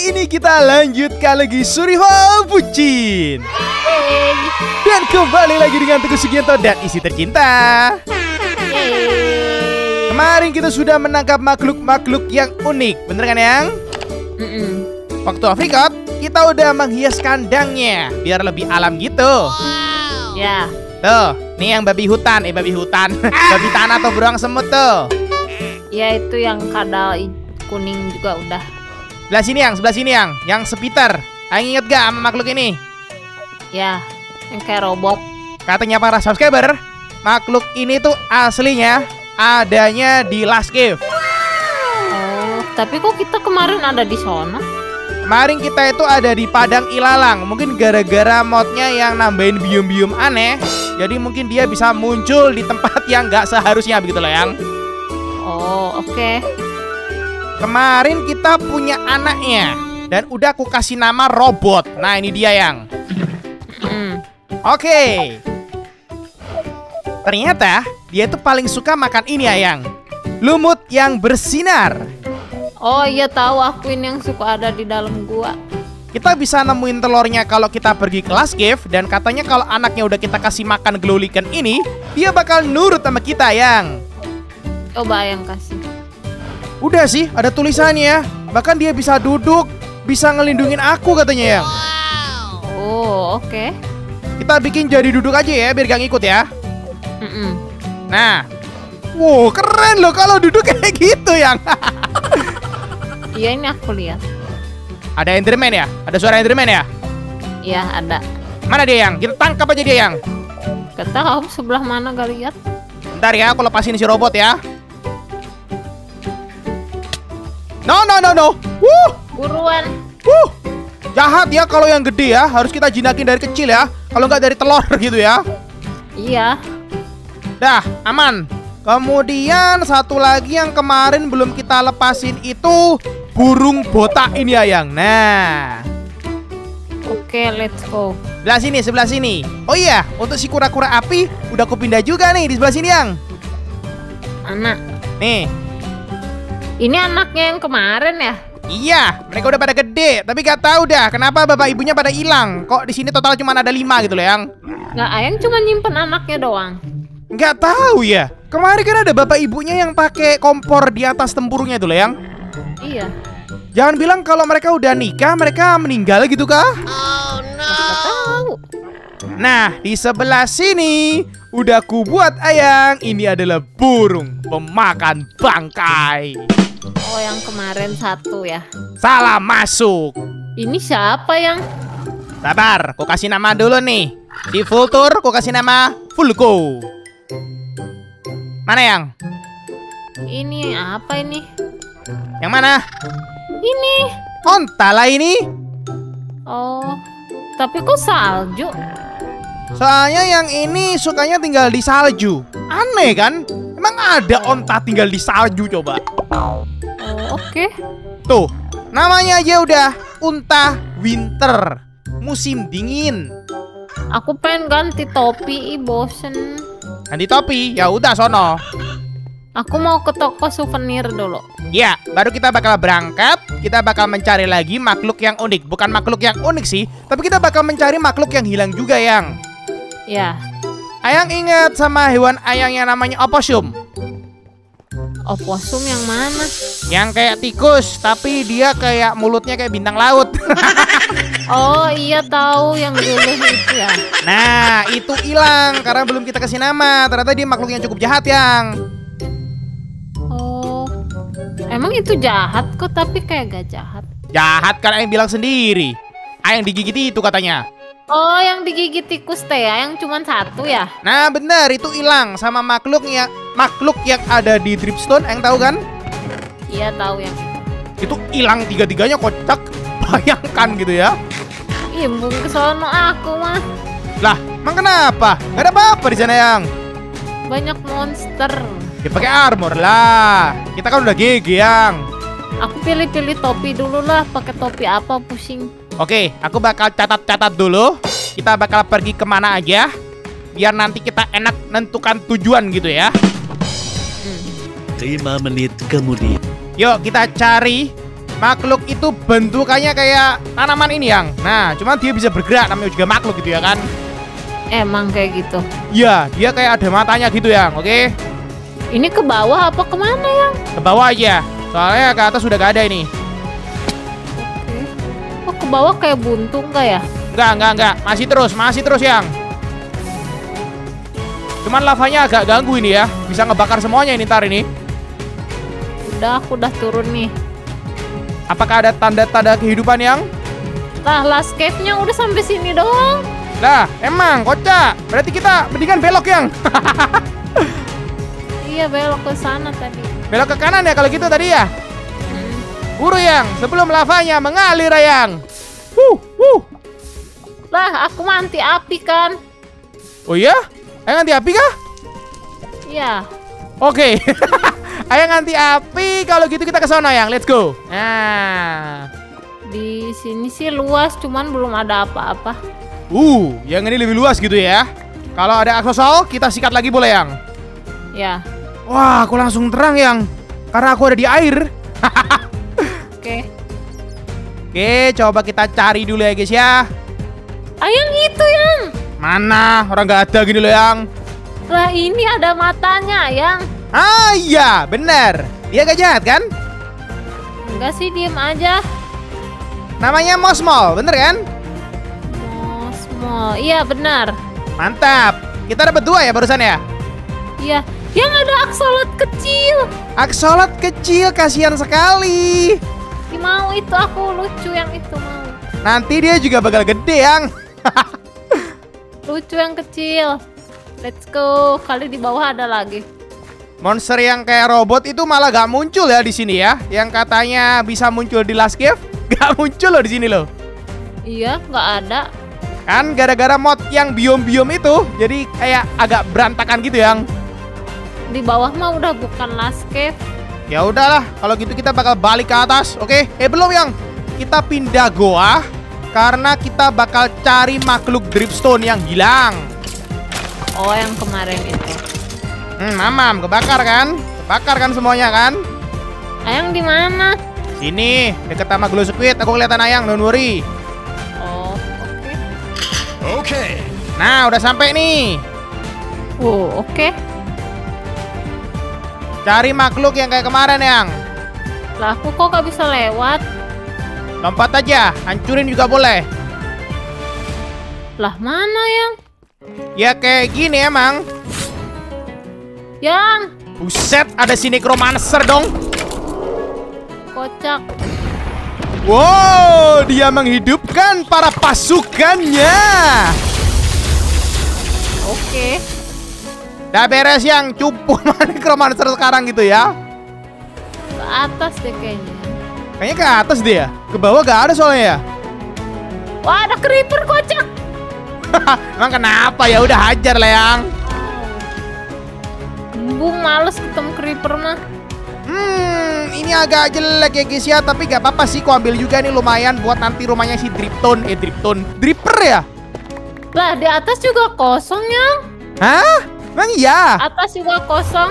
Kali ini kita lanjutkan lagi Survival Bucin. Dan kembali lagi dengan Teguh Sugianto dan isi tercinta. Kemarin kita sudah menangkap makhluk-makhluk yang unik, bener kan yang? Waktu off record, kita udah menghias kandangnya biar lebih alam gitu. Ya. Tuh, nih yang babi hutan, babi babi tanah atau beruang semut tuh. Ya itu yang kadal kuning juga udah. Sebelah sini yang Sepiter. Aing inget gak sama makhluk ini? Ya, yang kayak robot. Katanya para subscriber, makhluk ini tuh aslinya adanya di Last Cave. Oh, tapi kok kita kemarin ada di sana? Kemarin kita itu ada di Padang Ilalang. Mungkin gara-gara modnya yang nambahin biom-biom aneh, jadi mungkin dia bisa muncul di tempat yang gak seharusnya begitu loh yang. Oh, oke. Kemarin kita punya anaknya dan udah aku kasih nama robot. Nah ini dia yang. Oke. Ternyata dia tuh paling suka makan ini ayang. Lumut yang bersinar. Oh iya tahu, aku ini yang suka ada di dalam gua. Kita bisa nemuin telurnya kalau kita pergi ke Last Cave. Dan katanya kalau anaknya udah kita kasih makan glowliken ini, dia bakal nurut sama kita yang. Coba yang kasih. Udah sih, ada tulisannya. Bahkan dia bisa duduk, bisa ngelindungin aku katanya yang. Oh, oke. Kita bikin jadi duduk aja ya, biar gak ngikut ya. Nah, wow keren loh kalau duduk kayak gitu yang. Iya ini aku lihat. Ada Enderman ya? Ada suara Enderman ya? Iya ada. Mana dia yang? Kita tangkap aja dia yang. Gak tahu sebelah mana gak lihat. Bentar ya, aku lepasin si robot ya. No. Buruan. Jahat ya kalau yang gede ya. Harus kita jinakin dari kecil ya. Kalau nggak dari telur gitu ya. Iya. Dah, aman. Kemudian satu lagi yang kemarin belum kita lepasin itu burung botak ini ayang. Nah. Oke, let's go. Sebelah sini. Oh iya, untuk si kura-kura api udah aku pindah juga nih di sebelah sini yang. Anak. Nih. Ini anaknya yang kemarin ya? Iya, mereka udah pada gede. Tapi gak tahu dah kenapa bapak ibunya pada hilang. Kok di sini total cuma ada 5 gitu loh yang. Nggak, Ayang cuma nyimpen anaknya doang. Nggak tahu ya. Kemarin kan ada bapak ibunya yang pakai kompor di atas tempurungnya itu loh yang. Iya. Jangan bilang kalau mereka udah nikah, mereka meninggal gitu kah? Oh no. Nggak tahu. Nah, di sebelah sini udah ku buat ayang. Ini adalah burung pemakan bangkai. Oh, yang kemarin satu ya. Salah masuk. Ini siapa yang? Sabar, ku kasih nama dulu nih. Di Vultur, ku kasih nama Vulko. Mana yang? Ini apa ini? Yang mana? Ini. Onta lah ini. Oh, tapi kok salju? Soalnya yang ini sukanya tinggal di salju. Aneh kan? Emang ada onta tinggal di salju coba? Oh, oke. Tuh, namanya aja udah Unta Winter, musim dingin. Aku pengen ganti topi, bosen. Ganti topi, ya udah sono. Aku mau ke toko souvenir dulu. Ya, baru kita bakal berangkat. Kita bakal mencari lagi makhluk yang unik. Bukan makhluk yang unik sih, tapi kita bakal mencari makhluk yang hilang juga yang. Ya. Ayang ingat sama hewan ayang yang namanya opossum? Opossum yang mana? Yang kayak tikus, tapi dia kayak mulutnya kayak bintang laut. Oh iya tahu yang dulu itu ya. Nah, itu hilang karena belum kita kasih nama. Ternyata dia makhluk yang cukup jahat yang. Oh, emang itu jahat kok, tapi kayak gak jahat. Jahat kan Ayang bilang sendiri. Ayang digigit itu katanya. Oh, yang digigit tikus teh ya, yang cuma satu ya? Nah benar, itu hilang sama makhluk yang ada di Dripstone. Ayang tahu kan? Iya tahu yang itu hilang tiga-tiganya, kocak. Bayangkan gitu ya. Imbung ke sono aku mah. Lah, emang kenapa? Gak ada apa-apa di sana yang. Banyak monster. Ya pakai armor lah. Kita kan udah GG yang. Aku pilih-pilih topi dulu lah. Pakai topi apa pusing. Oke, aku bakal catat-catat dulu. Kita bakal pergi kemana aja, biar nanti kita enak nentukan tujuan gitu ya. 5 menit kemudian. Yuk kita cari makhluk itu bentukannya kayak tanaman ini yang. Nah, cuman dia bisa bergerak, namanya juga makhluk gitu ya kan? Emang kayak gitu. Iya, dia kayak ada matanya gitu yang. Oke? Ini ke bawah apa kemana yang? Ke bawah aja. Soalnya ke atas sudah gak ada ini. Oke. Oh, ke bawah kayak buntung nggak ya? Enggak. Masih terus yang. Cuman lavanya agak ganggu ini ya. Bisa ngebakar semuanya ini ntar ini. Aku udah turun nih. Apakah ada tanda-tanda kehidupan yang? Lah, last cave-nya udah sampai sini doang. Lah, emang kocak. Berarti kita mendingan belok yang. Iya, belok ke sana tadi. Belok ke kanan ya kalau gitu tadi ya. Buru yang, sebelum lavanya mengalir yang. Lah, aku mah anti api kan. Oh iya? Ayo anti api kah? Iya. Oke. Ayo anti api, kalau gitu kita ke sana yang. Let's go. Nah. Di sini sih luas, cuman belum ada apa-apa. Yang ini lebih luas gitu ya. Kalau ada aksesol, kita sikat lagi boleh yang. Ya. Wah, aku langsung terang yang. Karena aku ada di air. Oke. Oke, coba kita cari dulu ya guys ya. Yang itu yang. Mana? Orang nggak ada gini loh yang. Lah, ini ada matanya yang. Ah iya, bener. Dia gak jahat kan? Enggak sih, diem aja. Namanya Mosmol, bener kan? Mosmol, iya benar. Mantap. Kita dapat 2 ya barusan ya? Iya. Yang ada aksolot kecil. Aksolot kecil, kasihan sekali. Mau itu, aku lucu yang itu mau. Nanti dia juga bakal gede yang. Lucu yang kecil. Let's go. Kali di bawah ada lagi. Monster yang kayak robot itu malah gak muncul ya di sini ya. Yang katanya bisa muncul di Last Cave, gak muncul loh di sini loh. Iya, nggak ada. Kan gara-gara mod yang biom-biom itu, jadi kayak agak berantakan gitu yang. Di bawah mah udah bukan Last Cave. Ya udahlah, kalau gitu kita bakal balik ke atas, oke? Belum yang. Kita pindah goa karena kita bakal cari makhluk dripstone yang hilang. Oh, yang kemarin itu. Mamam, kebakar kan? Kebakar kan semuanya kan? Ayang di mana? Sini, deket sama glow squid. Aku kelihatan Ayang, don't worry. Oh, oke. Oke. Nah, udah sampai nih. Oke. Cari makhluk yang kayak kemarin yang. Lah, aku kok gak bisa lewat? Lompat aja, hancurin juga boleh. Lah, mana yang? Ya kayak gini emang. Yang. Buset, ada si necromancer dong. Kocak. Wow, dia menghidupkan para pasukannya. Oke. Udah beres yang, cupu sama necromancer sekarang gitu ya. Ke atas deh kayaknya. Kayaknya ke atas dia. Ke bawah gak ada soalnya ya. Wah, ada creeper kocak. Emang kenapa? Ya udah hajar lah yang. Gembung, males ketemu creeper mah. Ini agak jelek ya guys ya, tapi gak apa-apa sih, ku ambil juga nih lumayan buat nanti rumahnya si Dripper ya? Lah, di atas juga kosong yang. Hah? Emang iya? Atas juga kosong.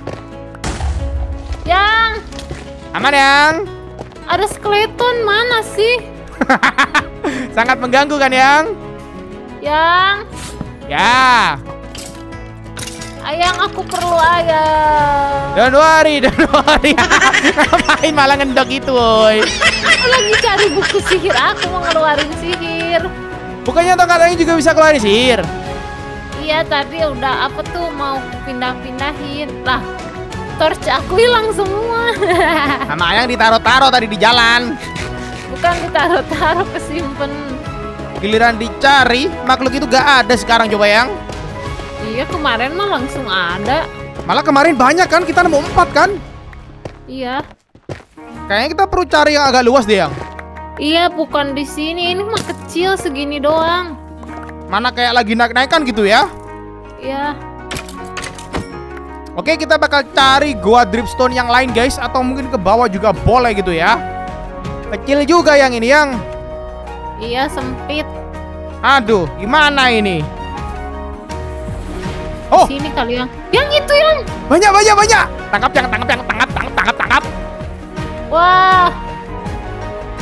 Yang. Aman yang? Ada skeleton, mana sih? Sangat mengganggu kan yang? Yang. Ya. Ayang, aku perlu ayang. Don't worry. Ngapain malah ngendok itu, woy? Aku lagi cari buku sihir, aku mau ngeluarin sihir. Bukannya tongkat angin juga bisa keluarin sihir? Iya, tadi udah apa tuh mau pindah-pindahin. Lah, torch aku hilang semua. Sama Ayang ditaruh-taruh tadi di jalan. Bukan ditaruh-taruh, kesimpen. Giliran dicari, makhluk itu gak ada sekarang, coba yang. Iya, kemarin mah langsung ada. Malah kemarin banyak kan, kita nemu 4 kan? Iya. Kayaknya kita perlu cari yang agak luas deh yang. Iya, bukan di sini. Ini mah kecil segini doang. Mana kayak lagi naik-naikan gitu ya? Iya. Oke, kita bakal cari goa dripstone yang lain guys, atau mungkin ke bawah juga boleh gitu ya. Kecil juga yang ini yang. Iya, sempit. Aduh, gimana ini? Oh, Sini kali yang. Yang itu yang. banyak. Tangkap yang, tangkap. Wah.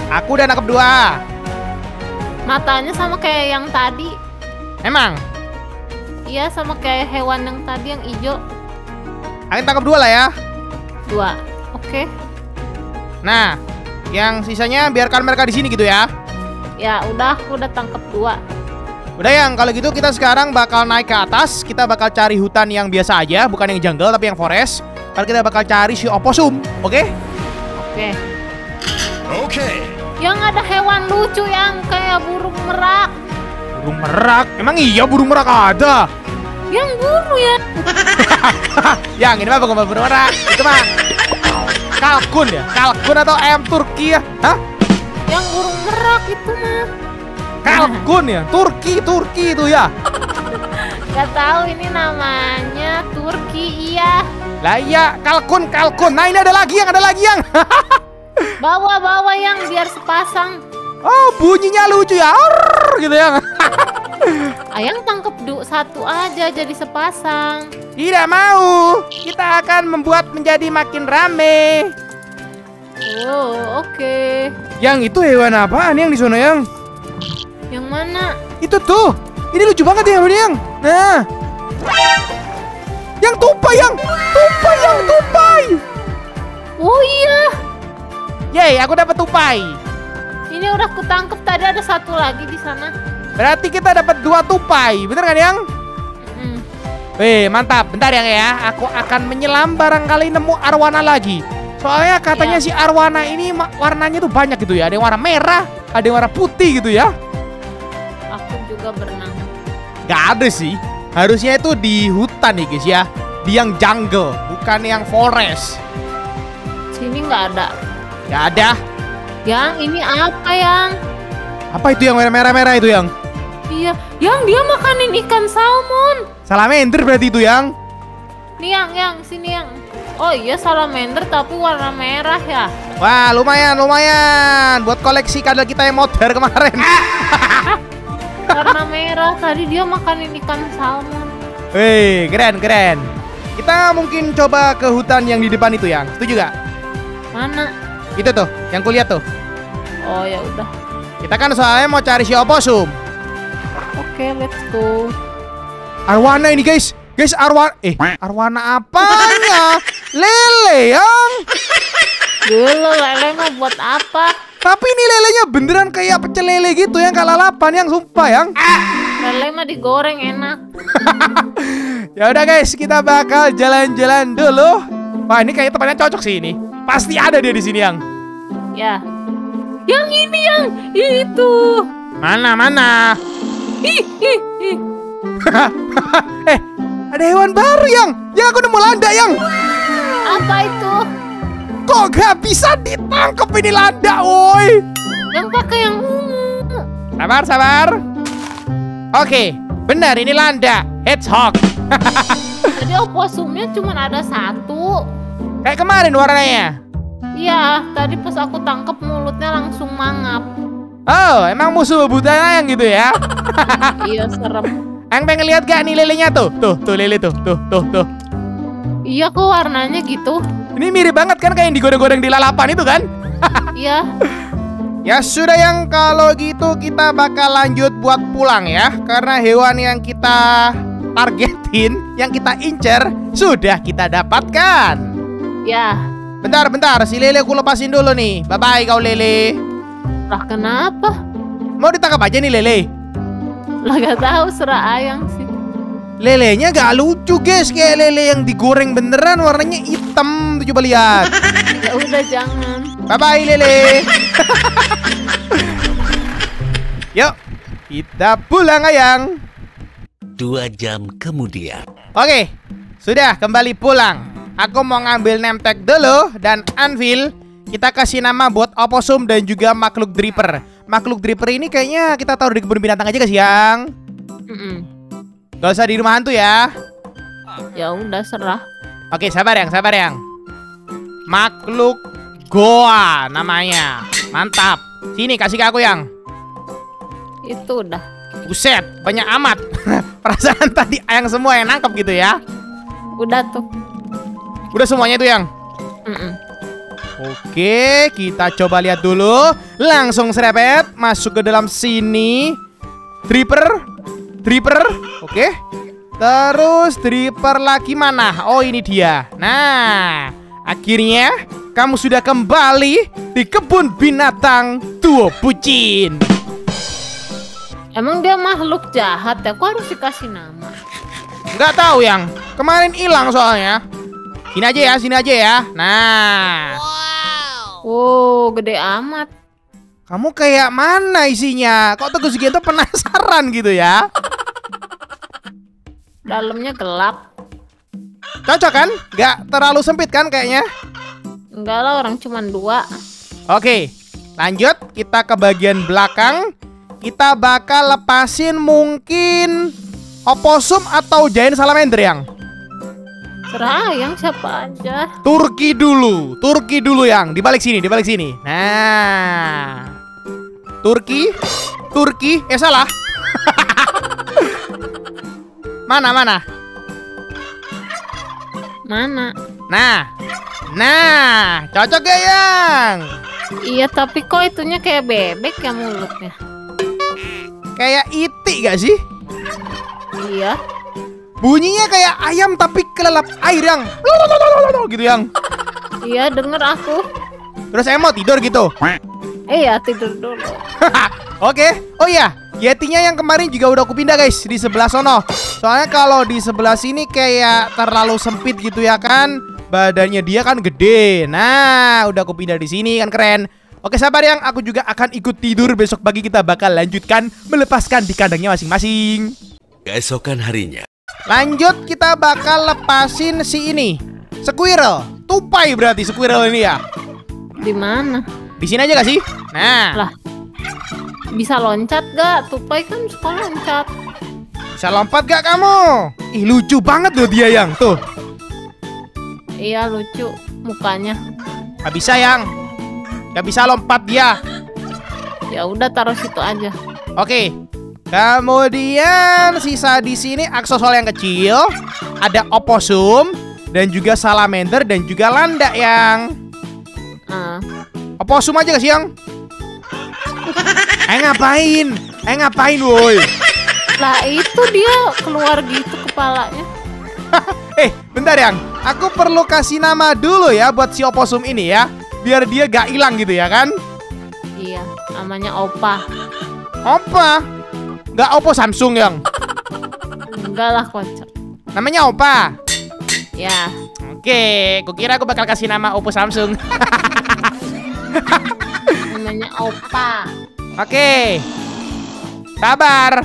Aku udah nangkep 2. Matanya sama kayak yang tadi. Emang? Iya, sama kayak hewan yang tadi yang hijau. Aku tangkap 2 lah ya. 2. Oke. Nah, yang sisanya biarkan mereka di sini gitu ya. Ya udah, aku udah tangkap 2. Udah yang, kalau gitu kita sekarang bakal naik ke atas. Kita bakal cari hutan yang biasa aja, bukan yang jungle tapi yang forest. Kalau kita bakal cari si oposum, oke? Oke. Okay. Yang ada hewan lucu yang kayak burung merak. Burung merak? Emang iya burung merak ada? Yang buru ya. Yang ini mah bukan burung merak, itu mah kalkun ya? Kalkun atau ayam Turki ya? Hah? Yang burung merak itu mah. Kalkun ya? Turki itu ya? Gak tahu ini namanya Turki, iya. Lah iya, kalkun. Nah ini ada lagi yang. Bawa yang biar sepasang. Oh bunyinya lucu ya, arr, gitu ya. Ayang tangkep 1 aja jadi sepasang. Tidak mau, kita akan membuat menjadi makin rame. Oh oke. Yang itu hewan apaan yang di sana yang? Yang mana? Itu tuh, ini lucu banget ya yang. Nah, yang tupai. Oh iya. Yeay, aku dapat tupai. Ini udah kutangkep, tadi ada 1 lagi di sana. Berarti kita dapat 2 tupai, bener kan yang? Wih, mantap. Bentar yang ya, aku akan menyelam barangkali nemu arwana lagi. Soalnya katanya si arwana ini warnanya tuh banyak gitu ya. Ada yang warna merah, ada yang warna putih gitu ya. Aku juga berenang. Gak ada sih. Harusnya itu di hutan nih guys ya. Di yang jungle, bukan yang forest. Sini nggak ada. Gak ada. Yang ini apa yang? Apa itu yang merah-merah itu yang? Iya, yang dia makanin ikan salmon. Salamander berarti itu yang? Nih yang sini yang. Oh iya salamander tapi warna merah ya. Wah lumayan. Buat koleksi kadal kita yang modern kemarin. Warna merah, tadi dia makanin ikan salmon. Wih keren. Kita mungkin coba ke hutan yang di depan itu yang. Setuju gak? Mana? Itu tuh, yang kulihat tuh. Oh ya udah. Kita kan soalnya mau cari si oposum. Oke, let's go. Arwana ini guys. Arwana apanya? Lele yang. Dulu lele mau buat apa? Tapi ini lelenya beneran kayak pecel lele gitu yang kalalapan yang sumpah yang. Lele mah digoreng enak. Ya udah guys, kita bakal jalan-jalan dulu. Wah ini kayaknya tempatnya cocok sih ini. Pasti ada dia di sini yang. Ya. Yang ini yang itu. Mana? Ih. Ada hewan baru yang. Yang aku nemu landa yang. Apa itu? Kok gak bisa ditangkap ini landa, woi? Yang pakai yang ungu. Sabar. Oke, benar ini landa. Hedgehog. Jadi oposumnya cuma ada 1. Kayak kemarin warnanya. Iya, tadi pas aku tangkep mulutnya langsung mangap. Oh, emang musuh bebudaya yang gitu ya? Iya, serem. Yang pengen lihat gak nih lelenya tuh? Tuh lele tuh. Iya, kok warnanya gitu? Ini mirip banget kan kayak yang digoreng-goreng di lalapan itu kan? Iya. Ya sudah yang kalau gitu kita bakal lanjut buat pulang ya. Karena hewan yang kita targetin, yang kita incer sudah kita dapatkan. Ya. Bentar, si lele aku lepasin dulu nih. Bye-bye kau lele. Lah kenapa? Mau ditangkap aja nih lele. Lah gak tahu, serah ayang sih. Lelenya gak lucu guys, kayak lele yang digoreng beneran warnanya hitam. Tuh coba lihat. Ya udah jangan. Bye-bye lele. Yuk, kita pulang ayang. 2 jam kemudian. Oke, sudah kembali pulang. Aku mau ngambil name tag dulu dan anvil. Kita kasih nama buat oposum dan juga makhluk dripper. Makhluk dripper ini kayaknya kita taruh di kebun binatang aja guys yang. Gak usah di rumah hantu ya. Ya udah serah. Oke, sabar yang. Makhluk goa namanya. Mantap. Sini kasih ke aku yang. Itu udah. Buset, banyak amat. Perasaan tadi ayang semua yang nangkep gitu ya. Udah tuh. Udah semuanya itu yang. Oke, kita coba lihat dulu. Langsung serepet masuk ke dalam sini. Dripper. Oke. Terus dripper lagi mana? Oh, ini dia. Nah, akhirnya kamu sudah kembali di kebun binatang Duo Bucin. Emang dia makhluk jahat ya? Kok harus dikasih nama? Nggak tahu yang kemarin hilang soalnya. Sini aja ya. Nah. Wow, gede amat. Kamu kayak mana isinya? Kok Teguh Sugianto penasaran gitu ya? Dalamnya gelap. Cocok kan? Nggak terlalu sempit kan kayaknya? Enggak lah, orang cuma 2. Oke, lanjut. Kita ke bagian belakang. Kita bakal lepasin mungkin oposum atau giant salamander yang. Serah yang siapa aja. Turki dulu yang. Di balik sini. Nah. Turki. Salah. Mana? Nah, cocok gak yang? Iya, tapi kok itunya kayak bebek ya mulutnya? Kayak itik gak sih? Iya. Bunyinya kayak ayam tapi kelelap air yang. Gitu yang. Iya, denger aku. Terus mau tidur gitu. Iya, tidur dulu. Oke. Oh iya, Yetinya yang kemarin juga udah aku pindah guys di sebelah sono. Soalnya kalau di sebelah sini kayak terlalu sempit gitu ya kan. Badannya dia kan gede. Nah, udah aku pindah di sini kan keren. Oke sabar yang, aku juga akan ikut tidur. Besok pagi kita bakal lanjutkan melepaskan di kandangnya masing-masing. Keesokan harinya. Lanjut, kita bakal lepasin si ini. Squirrel. Tupai berarti squirrel ini ya. Di mana? Di sini aja gak sih? Nah. Lah. Bisa loncat gak? Tupai kan suka loncat. Bisa lompat gak kamu? Ih, lucu banget loh dia yang. Tuh. Iya, lucu mukanya. Gak bisa yang. Gak bisa lompat dia. Ya udah, taruh situ aja. Oke. Kemudian sisa di sini aksesol yang kecil, ada oposum dan juga salamander dan juga landak yang. Oposum aja gak sih yang? ngapain woi? Lah itu dia keluar gitu kepalanya. Bentar yang, aku perlu kasih nama dulu ya buat si oposum ini ya, biar dia gak hilang gitu ya kan? Iya, namanya Opa. Opa? Gak Oppo Samsung yang? Enggak lah, kocak. Namanya Opa? Ya. Oke, kukira aku bakal kasih nama Oppo Samsung. Namanya Opa. Oke. Sabar.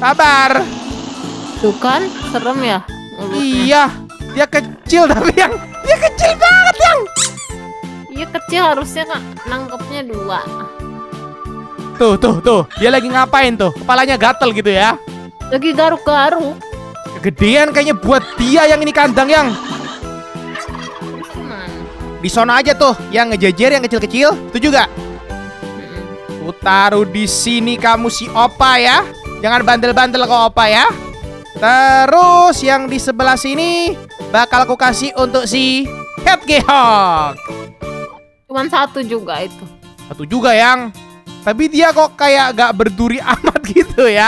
Tuh kan, serem ya mulutnya. Iya, dia kecil tapi yang. Dia kecil banget yang. Iya kecil, harusnya kan nangkepnya 2. Tuh, dia lagi ngapain tuh? Kepalanya gatel gitu ya? Lagi garuk-garuk. Kegedean kayaknya buat dia yang ini kandang yang. Di sono aja tuh, yang ngejejer yang kecil-kecil. Itu juga. Ku taruh di sini kamu si Opa ya. Jangan bandel-bandel ke Opa ya. Terus yang di sebelah sini bakal aku kasih untuk si Hedgehog. Cuman 1 juga itu. 1 juga yang. Tapi dia kok kayak gak berduri amat gitu ya.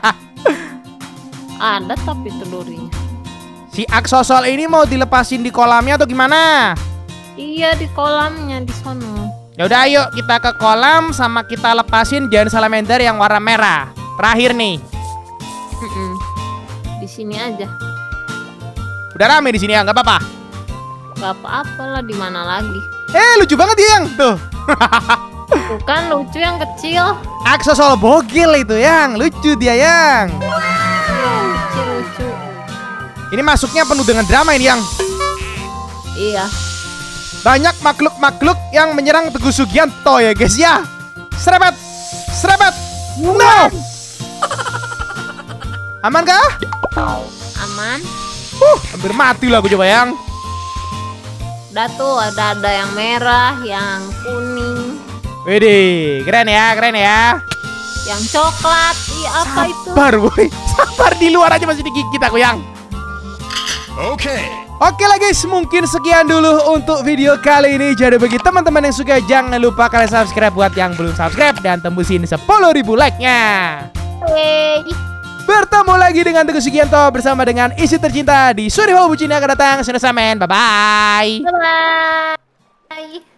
Ada tapi telurnya. Si aksosol ini mau dilepasin di kolamnya atau gimana? Iya, di kolamnya di sono. Ya udah ayo kita ke kolam sama kita lepasin giant salamander yang warna merah. Terakhir nih. Di sini aja. Udah rame di sini ya, nggak apa-apa. Gak apa-apa lah, di mana lagi? Lucu banget dia yang tuh. Bukan lucu yang kecil. Aksesol bogil itu yang lucu dia yang. Lucu. Ini masuknya penuh dengan drama ini yang. Iya. Banyak makhluk-makhluk yang menyerang Teguh Sugianto ya guys ya. Serempet. No. Aman kah? Aman. Hampir mati lah aku coba yang. Udah tuh, ada yang merah, yang kuning. Widih, keren ya. Yang coklat. Iya, apa itu? Sabar boy. Sabar, di luar aja masih digigit aku yang. Okay. Oke lah guys, mungkin sekian dulu untuk video kali ini. Jadi bagi teman-teman yang suka, jangan lupa kalian subscribe buat yang belum subscribe dan tembusin 10.000 like-nya. Bertemu lagi dengan Teguh Sugianto bersama dengan istri tercinta di Suri Ho Bucin yang akan datang. Sudah samen, bye-bye. Bye-bye.